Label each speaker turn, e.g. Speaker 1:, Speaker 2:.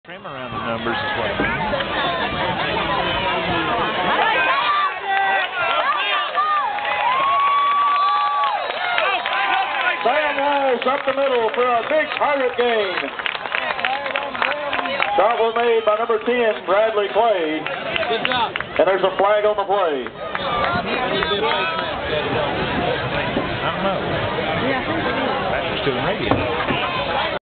Speaker 1: Trim around the numbers as well.
Speaker 2: Sam Walsh up the middle for a big Pirate gain. Shot was made by number 10, Bradley Clay.
Speaker 3: Good job.
Speaker 2: And there's a flag on the play.
Speaker 1: I don't know. Yeah. That's still radio.